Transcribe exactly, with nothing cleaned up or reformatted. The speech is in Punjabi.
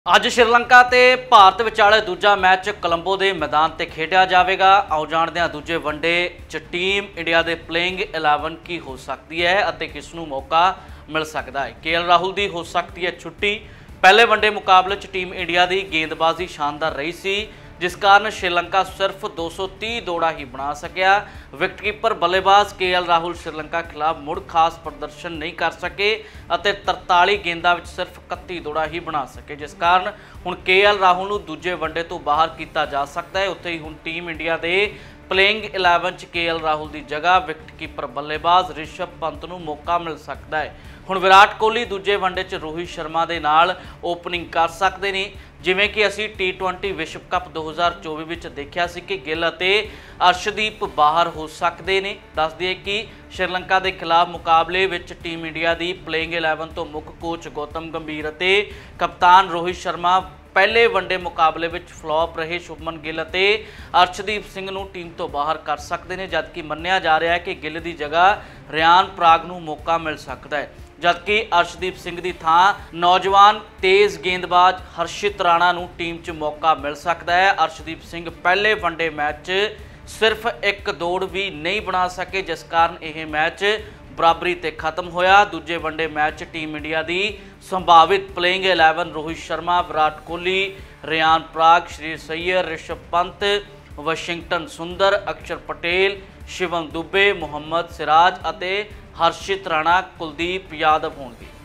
ਅੱਜ ਸ਼੍ਰੀਲੰਕਾ ਤੇ ਭਾਰਤ ਵਿਚਾਲੇ ਦੂਜਾ ਮੈਚ ਕੋਲੰਬੋ ਦੇ ਮੈਦਾਨ ਤੇ ਖੇਡਿਆ ਜਾਵੇਗਾ। ਆਓ ਜਾਣਦੇ ਹਾਂ ਦੂਜੇ ਵਨਡੇ 'ਚ ਟੀਮ ਇੰਡੀਆ ਦੇ ਪਲੇਇੰਗ ਇਲੈਵਨ ਕੀ ਹੋ ਸਕਦੀ ਹੈ ਅਤੇ ਕਿਸ ਨੂੰ ਮੌਕਾ ਮਿਲ ਸਕਦਾ ਹੈ। ਕੇ ਐਲ ਰਾਹੁਲ ਦੀ ਹੋ ਸਕਦੀ ਹੈ ਛੁੱਟੀ। ਪਹਿਲੇ ਵਨਡੇ ਮੁਕਾਬਲੇ 'ਚ ਟੀਮ ਇੰਡੀਆ ਦੀ गेंदबाजी शानदार रही सी, जिस कारण श्रीलंका सिर्फ दो सौ तीह दौड़ा ही बना सकिया। विकेटकीपर बल्लेबाज के एल राहुल श्रीलंका खिलाफ मुड़ खास प्रदर्शन नहीं कर सके ਅਤੇ तरताली गेंदा ਵਿੱਚ सिर्फ इकत्ती दौड़ा ही बना सके, जिस कारण ਹੁਣ के एल राहुल ਨੂੰ ਦੂਜੇ ਵਨਡੇ ਤੋਂ ਬਾਹਰ ਕੀਤਾ ਜਾ ਸਕਦਾ ਹੈ। ਉੱਥੇ ਹੀ ਹੁਣ ਟੀਮ ਇੰਡੀਆ ਦੇ ਪਲੇਇੰਗ ਇਲੈਵਨ 'ਚ के एल राहुल ਦੀ ਜਗ੍ਹਾ ਵਿਕਟਕੀਪਰ ਬੱਲੇਬਾਜ਼ ਰਿਸ਼ਭ ਪੰਤ ਨੂੰ ਮੌਕਾ ਮਿਲ ਸਕਦਾ ਹੈ। ਹੁਣ ਵਿਰਾਟ ਕੋਹਲੀ ਦੂਜੇ ਵਨਡੇ 'ਚ ਰੋਹਿਤ ਸ਼ਰਮਾ ਦੇ ਨਾਲ ਓਪਨਿੰਗ ਕਰ ਸਕਦੇ ਨੇ, ਜਿਵੇਂ ਕਿ ਅਸੀਂ ਟੀ ट्वेंटी ਵਿਸ਼ਵ ਕੱਪ दो हज़ार चौबीस ਵਿੱਚ ਦੇਖਿਆ ਸੀ ਕਿ ਗਿੱਲ ਅਤੇ ਅਰਸ਼ਦੀਪ ਬਾਹਰ ਹੋ ਸਕਦੇ ਨੇ। ਦੱਸ ਦਈਏ ਕਿ ਸ਼੍ਰੀਲੰਕਾ ਦੇ ਖਿਲਾਫ ਮੁਕਾਬਲੇ ਵਿੱਚ ਟੀਮ ਇੰਡੀਆ ਦੀ ਪਲੇਇੰਗ ਇਲੈਵਨ ਤੋਂ ਮੁੱਖ ਕੋਚ ਗੌਤਮ ਗੰਭੀਰ ਅਤੇ ਕਪਤਾਨ ਰੋਹਿਤ ਸ਼ਰਮਾ ਪਹਿਲੇ ਵਨਡੇ ਮੁਕਾਬਲੇ ਵਿੱਚ ਫਲॉप ਰਹੇ ਸ਼ੁਭਮਨ ਗਿੱਲ ਅਤੇ ਅਰਸ਼ਦੀਪ ਸਿੰਘ ਨੂੰ ਟੀਮ ਤੋਂ ਬਾਹਰ ਕਰ ਸਕਦੇ ਨੇ, ਜਦਕਿ ਮੰਨਿਆ ਜਾ ਰਿਹਾ ਹੈ ਕਿ ਗਿੱਲ ਦੀ ਜਗ੍ਹਾ ਰਿਆਨ ਪਰਾਗ ਨੂੰ ਮੌਕਾ ਮਿਲ ਸਕਦਾ ਹੈ, जबकि अर्शदीप सिंह की थां नौजवान तेज़ गेंदबाज हर्षित राणा नूं टीम च मौका मिल सकता है। अर्शदीप सिंह पहले वनडे मैच सिर्फ एक दौड़ भी नहीं बना सके, जिस कारण यह मैच बराबरी ते खत्म होया। दूजे वनडे मैच टीम इंडिया की संभावित playing eleven Rohit Sharma, Virat Kohli, Riyan Parag, Shreyas Iyer, Rishabh Pant, Washington Sundar, Akshar Patel, Shivam Dubey, Muhammad Siraj और हर्षित राणा, कुलदीप यादव होंगे।